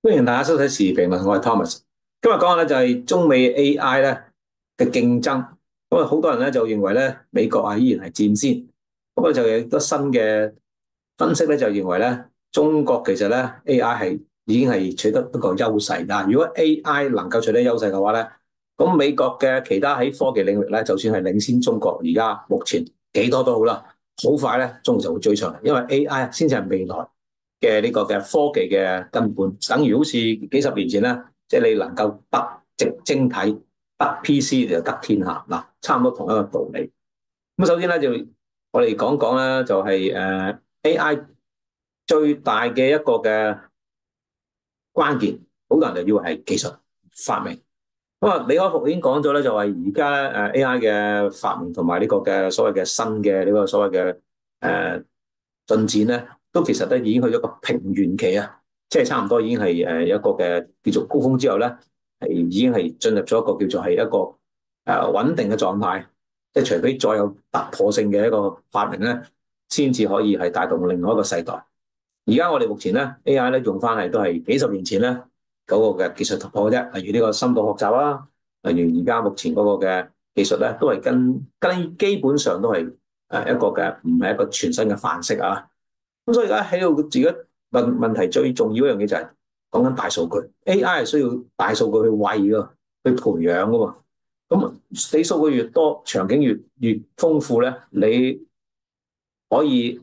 歡迎大家收睇時事評論，我係 Thomas。今日講下咧就係中美 AI 咧嘅競爭。咁啊，好多人咧就認為咧美國啊依然係佔先。咁啊就有多新嘅分析咧就認為咧中國其實咧 AI 係已經係取得一個優勢。但如果 AI 能夠取得優勢嘅話咧，咁美國嘅其他喺科技領域咧，就算係領先中國而家目前幾多都好啦，好快咧中國就會追上嚟，因為 AI 先至係未來嘅呢個嘅科技嘅根本，等於好似幾十年前咧，即係你能夠得直晶體、得 PC 就得天下嗱，差唔多同一個道理。咁首先咧就我哋講講咧，就係AI 最大嘅一個嘅關鍵，好多人就以為係技術發明。咁啊，李開復已經講咗咧，就係而家 AI 嘅發明同埋呢個嘅所謂嘅新嘅呢個所謂嘅進展咧，都其實都已經去咗個平原期啊，即係差唔多已經係一個嘅叫做高峰之後咧，係已經係進入咗一個叫做係一個穩定嘅狀態，即係除非再有突破性嘅一個發明咧，先至可以係帶動另外一個世代。而家我哋目前咧 AI 咧用翻係都係幾十年前咧嗰個嘅技術突破嘅啫，例如呢個深度學習啦，例如而家目前嗰個嘅技術咧都係跟基本上都係一個嘅唔係一個全新嘅範式啊。咁所以而家喺度自己問題最重要一樣嘢就係講緊大數據，AI 係需要大數據去餵噶，去培養噶嘛。咁你數據越多，場景越豐富咧，你可以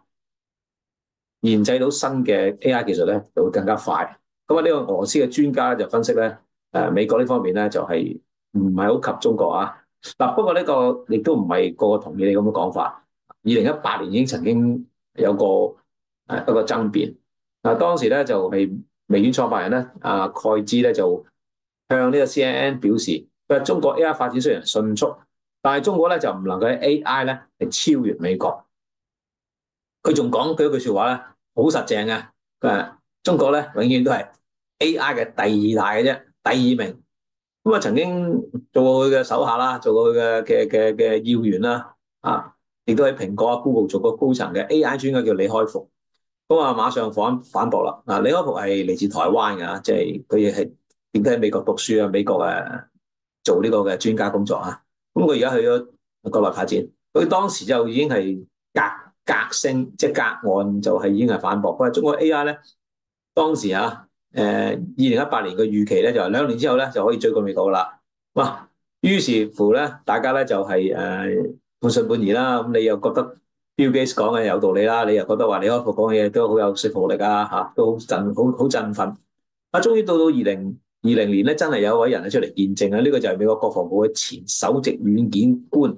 研製到新嘅 AI 技術咧，就會更加快。咁啊，呢個俄羅斯嘅專家就分析咧，美國呢方面咧就係唔係好及中國啊。嗱，不過呢個亦都唔係個個同意你咁嘅講法。2018年已經曾經有個一個爭辯。當時咧就係微軟創辦人咧蓋茨咧就向呢個 CNN 表示，佢話中國 AI 發展雖然迅速，但係中國咧就唔能夠喺 AI 咧係超越美國。佢仲講佢一句説話咧，好實淨嘅。佢話中國咧永遠都係 AI 嘅第二大嘅啫，第二名。咁啊曾經做過佢嘅手下啦，做過佢嘅要員啦，亦都喺蘋果啊、Google 做過高層嘅 AI 專家叫李開復。咁啊馬上反駁啦。李開復係嚟自台灣嘅，即係佢亦係點解喺美國讀書啊？美國做呢個嘅專家工作啊。咁佢而家去咗國內發展，佢當時就已經係革新，即係隔岸就係已經係反駁。佢話中國 AI 咧，當時2018年嘅預期咧就係2年之後咧就可以追過美國啦。哇！於是乎咧，大家咧就係半信半疑啦。咁你又覺得 Bill Gates 講嘅有道理啦，你又覺得話李開復講嘅嘢都好有說服力啊，都好振奮。終於到2020年咧，真係有一位人出嚟見證啊！呢個就係美國國防部嘅前首席軟件官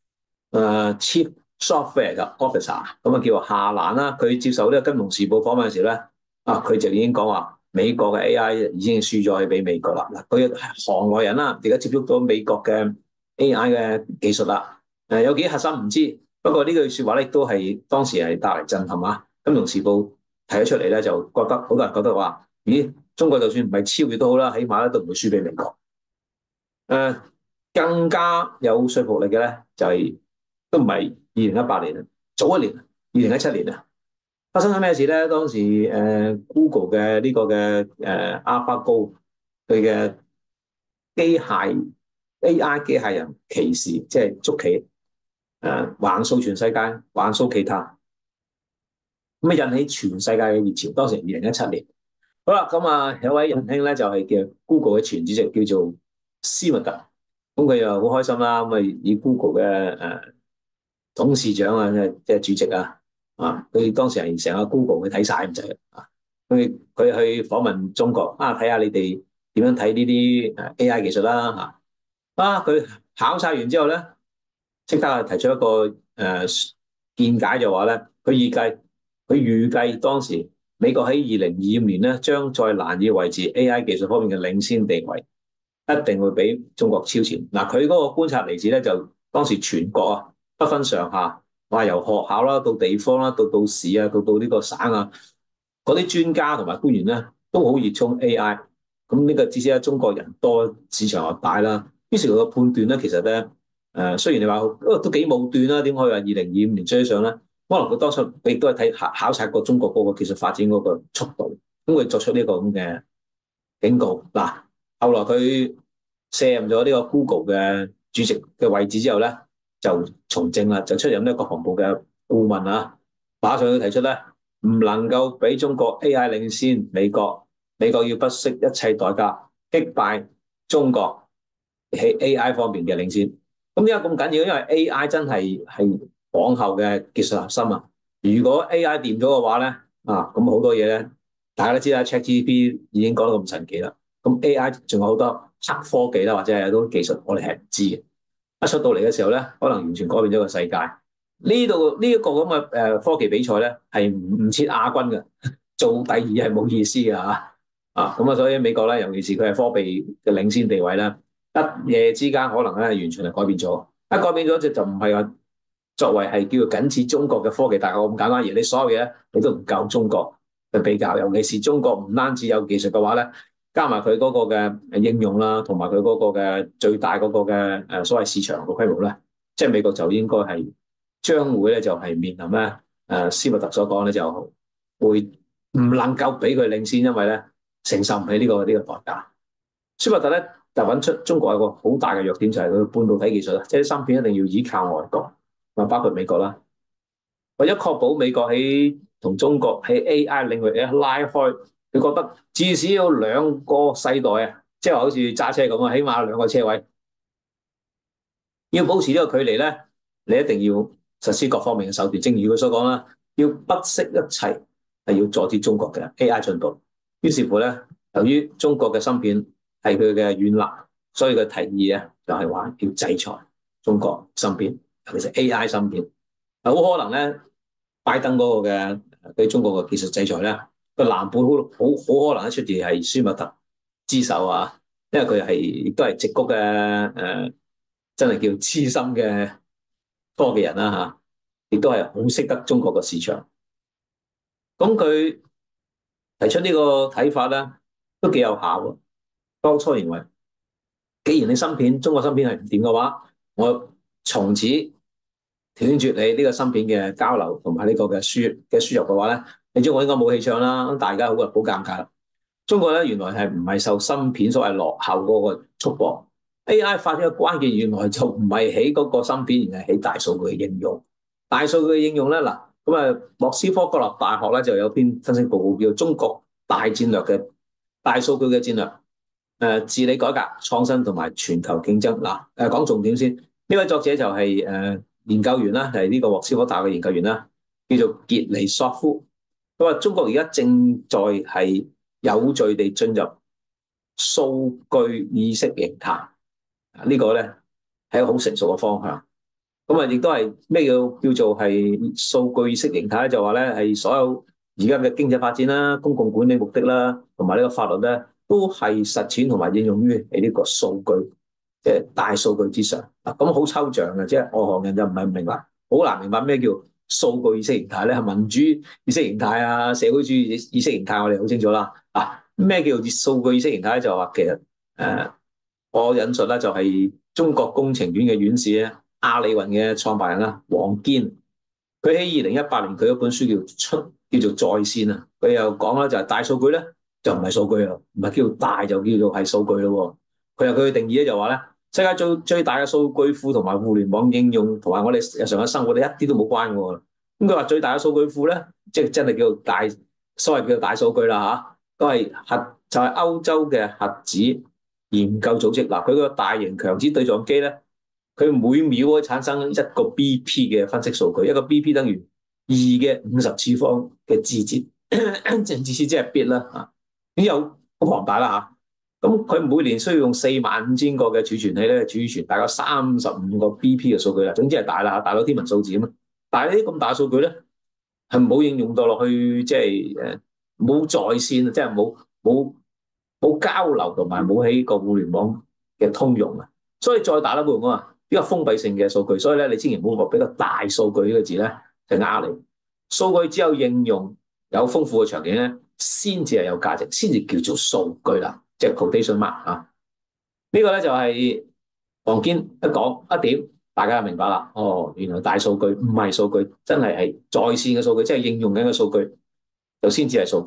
Chief Software 嘅 Officer， 咁叫夏蘭啦。佢接受呢個《金融時報》訪問嘅時候咧，佢就已經講話美國嘅 AI 已經輸咗去俾美國啦。嗱，佢行內人啦，而家接觸到美國嘅 AI 嘅技術啦，有幾核心唔知，不過呢句説話咧都係當時係帶嚟震撼啊！《金融時報》提咗出嚟咧，就覺得好多人覺得話，咦，中國就算唔係超越都好啦，起碼咧都唔會輸俾美國。誒，更加有說服力嘅咧，就係都唔係2018年，早一年2017年啊，發生咗咩事咧？當時Google 嘅呢個嘅AlphaGo 佢嘅機械 AI 機械人騎士，即係捉棋橫掃全世界，橫掃其他，咁啊引起全世界嘅熱潮。當時2017年，好啦，咁有位仁兄咧就係叫 Google 嘅前主席叫做斯密特，咁佢又好開心啦，咁以 Google 嘅董事長啊，即係主席佢當時係成個 Google 去睇晒咁滯啊，佢去訪問中國睇下你哋點樣睇呢啲AI 技術啦佢考察完之後咧，即刻提出一個見解就話咧，佢預計當時美國喺2025年咧將再難以維持 AI 技術方面嘅領先地位，一定會俾中國超前。嗱，佢嗰個觀察嚟自咧，就當時全國不分上下，話由學校啦到地方啦，到市啊，到呢個省啊，嗰啲專家同埋官員咧都好熱衷 AI。咁呢個至少係中國人多，市場又大啦。於是佢嘅判斷咧，其實咧雖然你話都幾武斷啦，點可以話2025年追上咧？可能佢當初亦都係考察過中國嗰個技術發展嗰個速度，咁佢作出呢個咁嘅警告。嗱，後來佢卸任咗呢個 Google 嘅主席嘅位置之後咧，就從政啦，就出任呢個國防部嘅顧問啊，馬上要提出咧，唔能夠俾中國 AI 領先美國，美國要不惜一切代價擊敗中國喺 AI 方面嘅領先。咁點解咁緊要？因為 AI 真係往後嘅技術核心啊！如果 AI 掂咗嘅話咧，咁好多嘢咧，大家都知啦，ChatGPT 已經講得咁神奇啦。咁 AI 仲有好多黑科技啦，或者係好多技術，我哋係唔知嘅。一出到嚟嘅時候咧，可能完全改變咗個世界。呢度呢一個咁嘅科技比賽咧，係唔設亞軍嘅，做第二係冇意思嘅嚇。咁啊，所以美國咧，尤其是佢係科技嘅領先地位咧，一夜之間可能咧完全係改變咗。一改變咗就唔係話作為係叫做僅次中國嘅科技大國咁簡單，而你所有嘢你都唔夠中國去比較。尤其是中國唔單止有技術嘅話咧，加埋佢嗰個嘅應用啦，同埋佢嗰個嘅最大嗰個嘅所謂市場嘅規模咧，即係美國就應該係將會咧就係面臨咧斯密特所講咧就會唔能夠俾佢領先，因為咧承受唔起呢個代價。斯密特咧就揾出中國有個好大嘅弱點，就係佢半導體技術啦，即係啲芯片一定要依靠外國，包括美國啦。為咗確保美國喺同中國喺 AI 領域咧拉開，佢覺得至少有兩個世代啊，即係好似揸車咁啊，起碼有兩個車位。要保持呢個距離咧，你一定要實施各方面嘅手段。正如佢所講啦，要不惜一切係要阻止中國嘅 AI 進步。於是乎咧，由於中國嘅芯片係佢嘅軟肋，所以佢提議咧就係話要制裁中國芯片，尤其是 AI 芯片。好可能咧，拜登嗰個嘅對中國嘅技術制裁咧，個藍本好可能一出自係舒密特之手啊，因為佢係亦都係矽谷嘅真係叫資深嘅科技人啦嚇，亦都係好識得中國嘅市場。咁佢提出呢個睇法咧，都幾有效喎。當初認為，既然你芯片中國芯片係唔掂嘅話，我從此斷絕你呢個芯片嘅交流同埋呢個嘅輸入嘅話咧，你中國應該冇氣唱啦，咁大家好尷尬啦。中國咧原來係唔係受芯片所謂落後嗰個束縛 ，AI 發展嘅關鍵原來就唔係喺嗰個芯片，而係喺大數據嘅應用。大數據嘅應用咧嗱，咁莫斯科國立大學咧就有篇分析報告叫《中國大戰略嘅大數據嘅戰略》。治理改革、創新同埋全球競爭嗱，講重點先。呢位作者就係研究員啦，係呢個莫斯科大學嘅研究員啦，叫做傑尼索夫。佢話中國而家正在係有序地進入數據意識形態，呢個咧係一個好成熟嘅方向。咁亦都係咩叫做係數據意識形態咧？就話咧係所有而家嘅經濟發展啦、公共管理目的啦，同埋呢個法律咧，都係實踐同埋應用於喺呢個數據，即係大數據之上。咁好抽象嘅，即係外行人就唔係唔明白，好難明白咩叫數據意識形態咧？係民主意識形態啊、社會主義意識形態，我哋好清楚啦。咩叫數據意識形態咧？就話其實我引述咧就係中國工程院嘅院士咧，阿里雲嘅創辦人啦，王堅，佢喺2018年佢嗰本書叫做在線啊，佢又講啦就係大數據咧就唔係數據啊，唔係叫大就叫做係數據咯。佢有佢嘅定義咧就話咧，世界最大嘅數據庫同埋互聯網應用同埋我哋日常嘅生活咧一啲都冇關嘅。咁佢話最大嘅數據庫咧，即係真係叫做大，所謂叫做大數據啦嚇，都係就係歐洲嘅核子研究組織嗱，佢個大型強子對撞機咧，佢每秒可以產生一個 BP 嘅分析數據，一個 BP 等於2嘅50次方嘅字節，即係 bit 啦嚇，已經有好龐大啦嚇。咁佢每年需要用45,000個嘅儲存器咧，儲存大概35個 BP 嘅數據啦。總之係大啦，大到天文數字咁啊！但係呢啲咁大嘅數據咧，係冇應用到落去，即係冇在線，即係冇交流同埋冇喺個互聯網嘅通用啊！所以再大都冇用啊！呢個封閉性嘅數據，所以咧你千祈唔好學比較大數據呢個字咧，就呃你。數據只有應用有豐富嘅場景咧，先至係有價值，先至叫做數據啦，即係 quotation mark 啊！呢個咧就係王堅一講一點，大家就明白啦。哦，原來大數據唔係數據，真係在線嘅數據，即係應用緊嘅數據，就先至係數據。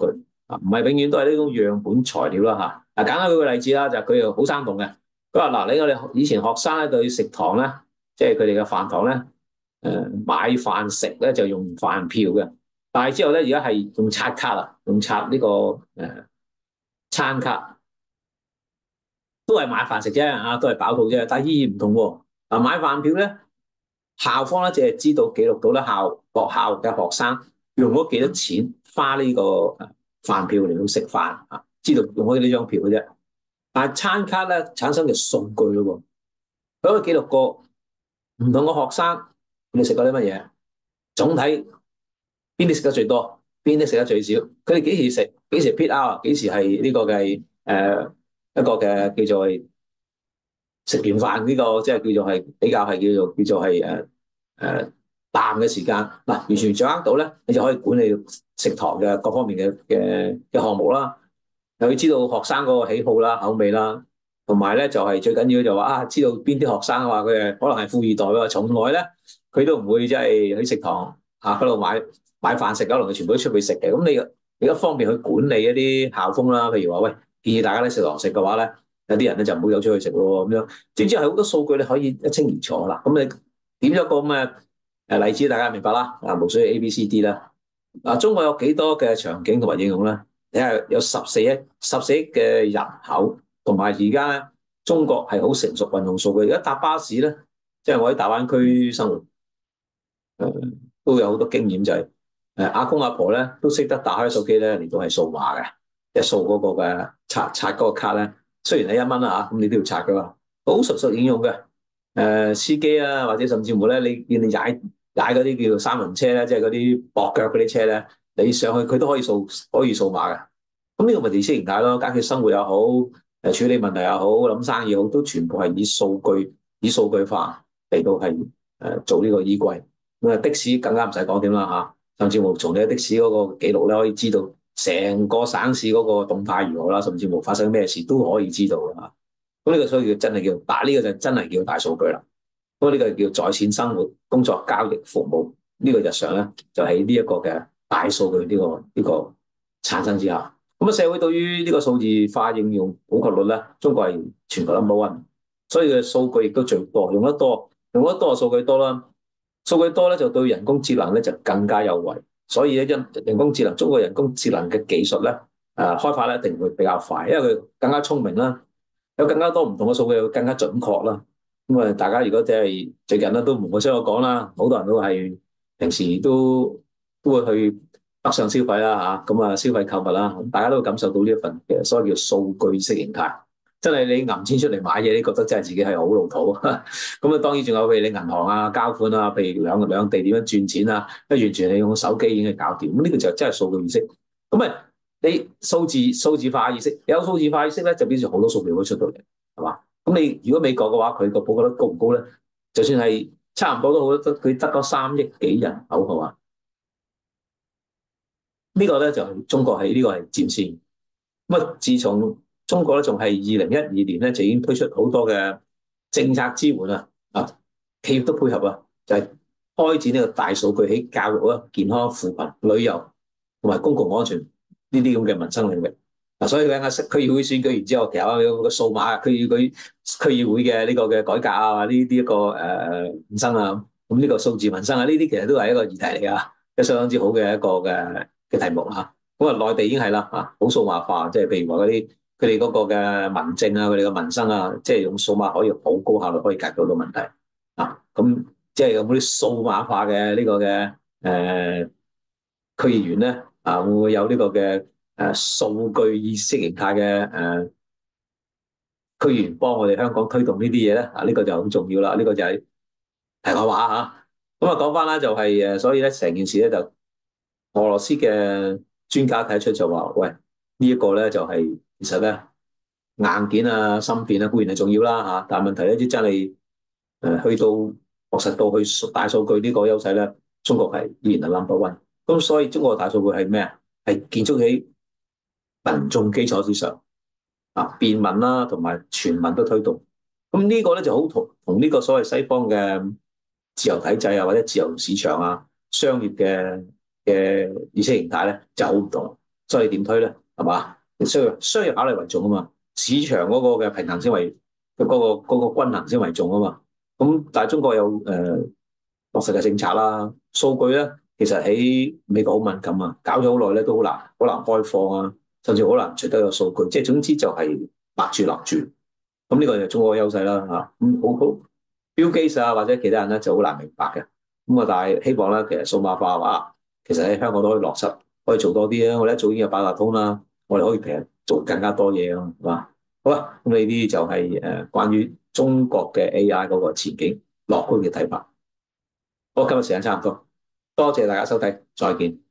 唔係永遠都係呢種樣本材料啦嚇。簡單舉個例子啦，就係佢又好生動嘅。佢話嗱，我哋以前學生咧對食堂咧，即係佢哋嘅飯堂咧，買飯食咧就用飯票嘅，但係之後咧而家係用刷卡啊，用刷呢個餐卡，都係買飯食啫啊，都係飽肚啫，但係意義唔同喎。嗱，買飯票咧，校方咧淨係知道記錄到咧學校嘅學生用咗幾多錢花呢個飯票嚟到食飯啊，知道用咗呢張票嘅啫。但係餐卡咧產生嘅數據咯喎，佢可以記錄過唔同嘅學生佢哋食過啲乜嘢，總體邊啲食得最多，邊啲食得最少，佢哋幾時食，幾時 peak hour，幾時係呢個嘅一個嘅叫做食完飯呢個即係叫做係比較係叫做係淡嘅時間嗱，完全掌握到咧，你就可以管理食堂嘅各方面嘅項目啦。又要知道學生嗰個喜好啦、口味啦，同埋咧就係最緊要就話啊，知道邊啲學生話佢可能係富二代喎，從來咧佢都唔會即係喺食堂嗰度買飯食，可能佢全部都出去食嘅。咁你一方面去管理一啲校風啦，譬如話喂，建議大家咧食堂食嘅話咧，有啲人咧就唔好走出去食咯咁樣。總之係好多數據你可以一清二楚啦。咁你點咗個咁嘅例子，大家明白啦。無需 A、B、C、D 啦。中國有幾多嘅場景同埋應用咧？你係有14億嘅人口，同埋而家咧中國係好成熟運用數據。而家搭巴士咧，即係我喺大灣區生活，都有好多經驗，就係阿公阿婆咧都識得打開手機咧嚟到係掃碼嘅，即係掃嗰個嘅刷嗰個卡咧。雖然係1蚊啦嚇，咁你都要刷噶嘛，好熟悉應用嘅。司機啊，或者甚至乎咧，你見你踩嗰啲叫做三輪車咧，即係嗰啲駁腳嗰啲車咧，你上去佢都可以掃碼嘅。咁呢個咪意識形態咯，解決生活又好，處理問題又好，諗生意又好，都全部係以數據化嚟到係做呢個依歸。咁的士更加唔使講點啦嚇，甚至乎從你的士嗰個記錄咧，可以知道成個省市嗰個動態如何啦，甚至乎發生咩事都可以知道啦。咁呢個所以真係叫大，呢個就真係叫大數據啦。咁呢個叫在線生活、工作、交易、服務呢個日常咧，就喺呢一個嘅大數據呢個產生之下。咁社會對於呢個數字化應用普及率咧，中國係全球 No.1，所以嘅數據亦都最多，用得多嘅數據多啦。數據多咧就對人工智能咧就更加有惠。所以咧人工智能，中國人工智能嘅技術咧開發咧一定會比較快，因為佢更加聰明啦，有更加多唔同嘅數據會更加準確啦。咁大家如果即係最近咧都唔會聽我講啦，好多人都係平時都會去北上消費啦嚇，咁消費購物啦，大家都會感受到呢一份嘅所謂叫數據式形態。真係你揞錢出嚟買嘢，你覺得真係自己係好老土。咁當然仲有譬如你銀行啊、交款啊，譬如兩地點樣轉錢啊，完全你用手機已經係搞掂。咁呢個就真係數據意識。咁你數字化意識，有數字化意識咧，就表示好多數據會出到嚟，係嘛？咁你如果美國嘅話，佢個普及率高唔高咧？就算係差唔多都好，佢得嗰3億幾人口係嘛？呢個咧就中國係呢個係佔先。咁自從中國咧仲係2012年咧就已經推出好多嘅政策支援企業都配合就係開展呢個大數據喺教育健康、扶貧、旅遊同埋公共安全呢啲咁嘅民生領域。所以咧，區議會選舉完之後，其實有個數碼區議會嘅呢個嘅改革呢一個民生咁呢個數字民生呢啲其實都係一個議題嚟㗎，即相當之好嘅一個嘅題目嚇。咁內地已經係啦好數碼化，即係譬如話嗰啲佢哋嗰個嘅民政佢哋嘅民生即係用數碼可以好高效率可以解決到問題咁即係有冇啲數碼化嘅呢個嘅區議員咧會唔會有呢個嘅數據意識形態嘅區議員幫我哋香港推動呢啲嘢咧？呢個就好重要啦。呢個就係題外話嚇。咁講翻啦，就係所以咧成件事咧就俄羅斯嘅專家睇出就話，喂呢一個咧就係其實咧硬件芯片固然係重要啦但係問題咧啲真係去到落實到去大數據呢個優勢咧，中國係依然係 No.1。咁所以中國嘅大數據係咩啊？係建築喺民眾基礎之上便民啦，同埋全民都推動。咁呢個咧就好同呢個所謂西方嘅自由體制或者自由市場商業嘅意識形態咧就好唔同。 所以你點推咧？係嘛？需要考慮為重啊嘛，市場嗰個嘅平衡先為嗰個均衡先為重啊嘛。咁但係中國有落實嘅政策啦，數據咧其實喺美國好敏感啊，搞咗好耐咧都好難開放啊，甚至好難取得個數據。即係總之就係勒住。咁呢個就係中國嘅優勢啦嚇。好 Bill Gates 啊或者其他人咧就好難明白嘅。咁啊，但係希望咧其實數碼化話，其實喺香港都可以落實，可以做多啲啊。我哋一早已經有八達通啦，我哋可以其實做更加多嘢啊，係嘛？好啦，咁呢啲就係關於中國嘅 AI 嗰個前景樂觀嘅睇法。好，今日時間差唔多，多謝大家收睇，再見。